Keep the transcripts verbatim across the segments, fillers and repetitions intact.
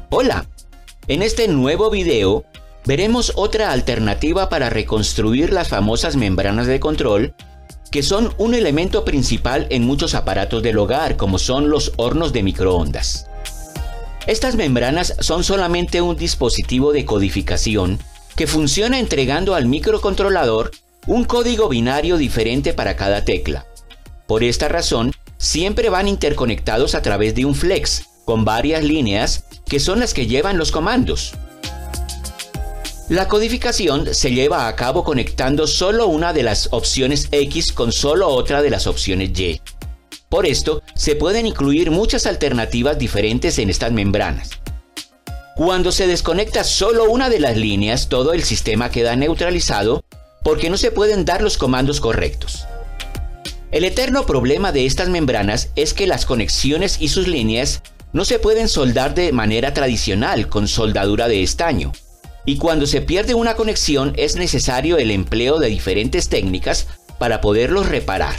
Hola, en este nuevo video veremos otra alternativa para reconstruir las famosas membranas de control, que son un elemento principal en muchos aparatos del hogar, como son los hornos de microondas. Estas membranas son solamente un dispositivo de codificación que funciona entregando al microcontrolador un código binario diferente para cada tecla. Por esta razón, siempre van interconectados a través de un flex, con varias líneas que son las que llevan los comandos. La codificación se lleva a cabo conectando solo una de las opciones X con solo otra de las opciones Y. Por esto, se pueden incluir muchas alternativas diferentes en estas membranas. Cuando se desconecta solo una de las líneas, todo el sistema queda neutralizado porque no se pueden dar los comandos correctos. El eterno problema de estas membranas es que las conexiones y sus líneas no se pueden soldar de manera tradicional con soldadura de estaño, y cuando se pierde una conexión es necesario el empleo de diferentes técnicas para poderlos reparar.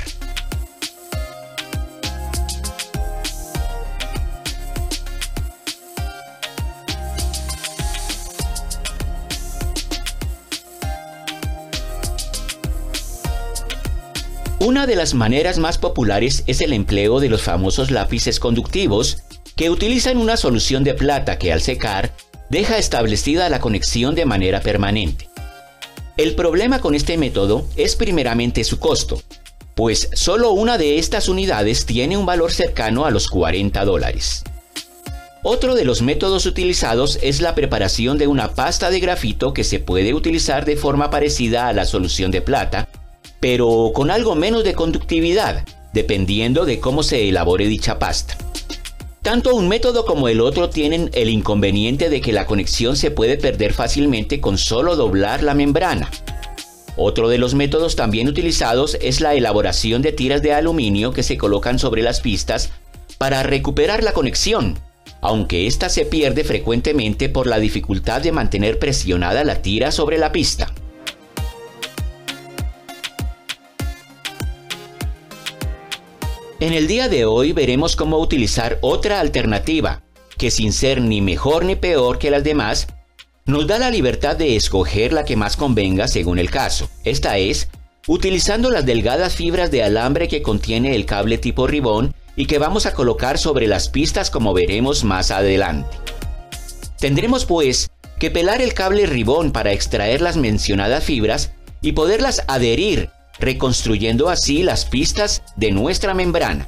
Una de las maneras más populares es el empleo de los famosos lápices conductivos, que utilizan una solución de plata que al secar deja establecida la conexión de manera permanente. El problema con este método es primeramente su costo, pues solo una de estas unidades tiene un valor cercano a los cuarenta dólares. Otro de los métodos utilizados es la preparación de una pasta de grafito que se puede utilizar de forma parecida a la solución de plata, pero con algo menos de conductividad, dependiendo de cómo se elabore dicha pasta. Tanto un método como el otro tienen el inconveniente de que la conexión se puede perder fácilmente con solo doblar la membrana. Otro de los métodos también utilizados es la elaboración de tiras de aluminio que se colocan sobre las pistas para recuperar la conexión, aunque ésta se pierde frecuentemente por la dificultad de mantener presionada la tira sobre la pista. En el día de hoy veremos cómo utilizar otra alternativa, que sin ser ni mejor ni peor que las demás, nos da la libertad de escoger la que más convenga según el caso. Esta es, utilizando las delgadas fibras de alambre que contiene el cable tipo ribón y que vamos a colocar sobre las pistas como veremos más adelante. Tendremos pues que pelar el cable ribón para extraer las mencionadas fibras y poderlas adherir, reconstruyendo así las pistas de nuestra membrana.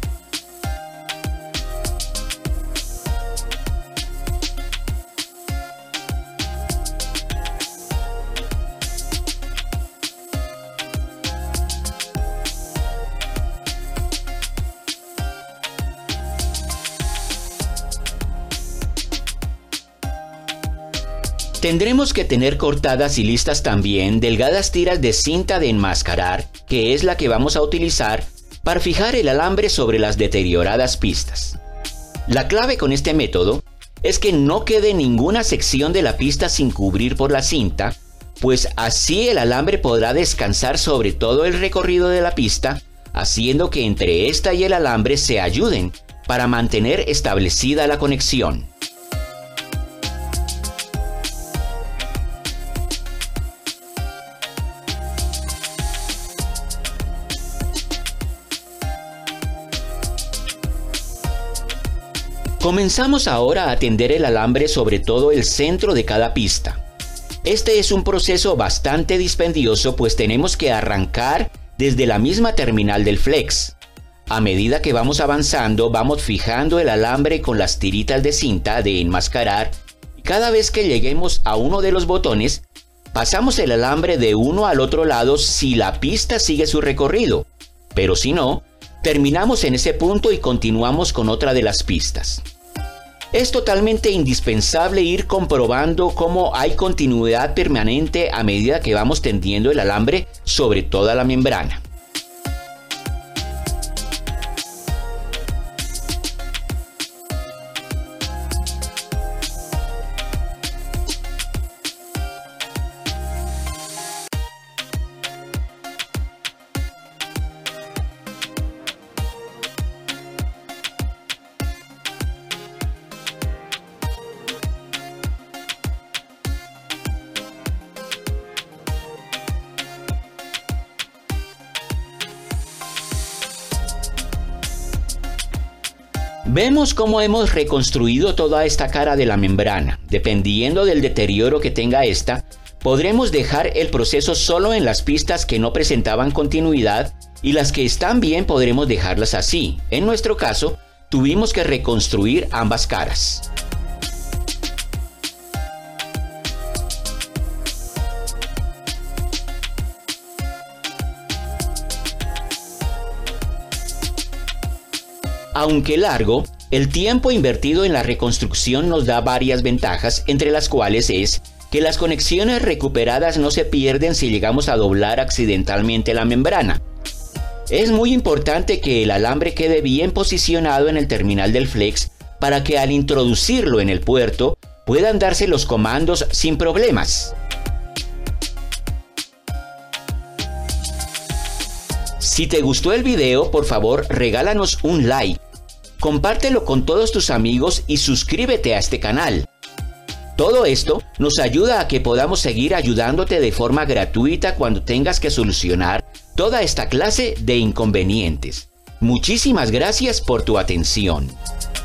Tendremos que tener cortadas y listas también delgadas tiras de cinta de enmascarar, que es la que vamos a utilizar para fijar el alambre sobre las deterioradas pistas. La clave con este método es que no quede ninguna sección de la pista sin cubrir por la cinta, pues así el alambre podrá descansar sobre todo el recorrido de la pista, haciendo que entre esta y el alambre se ayuden para mantener establecida la conexión. Comenzamos ahora a tender el alambre sobre todo el centro de cada pista. Este es un proceso bastante dispendioso, pues tenemos que arrancar desde la misma terminal del flex. A medida que vamos avanzando, vamos fijando el alambre con las tiritas de cinta de enmascarar y cada vez que lleguemos a uno de los botones, pasamos el alambre de uno al otro lado si la pista sigue su recorrido, pero si no, terminamos en ese punto y continuamos con otra de las pistas. Es totalmente indispensable ir comprobando cómo hay continuidad permanente a medida que vamos tendiendo el alambre sobre toda la membrana. Vemos cómo hemos reconstruido toda esta cara de la membrana. Dependiendo del deterioro que tenga esta, podremos dejar el proceso solo en las pistas que no presentaban continuidad y las que están bien podremos dejarlas así. En nuestro caso, tuvimos que reconstruir ambas caras. Aunque largo, el tiempo invertido en la reconstrucción nos da varias ventajas, entre las cuales es que las conexiones recuperadas no se pierden si llegamos a doblar accidentalmente la membrana. Es muy importante que el alambre quede bien posicionado en el terminal del flex para que al introducirlo en el puerto puedan darse los comandos sin problemas. Si te gustó el video, por favor regálanos un like, compártelo con todos tus amigos y suscríbete a este canal. Todo esto nos ayuda a que podamos seguir ayudándote de forma gratuita cuando tengas que solucionar toda esta clase de inconvenientes. Muchísimas gracias por tu atención.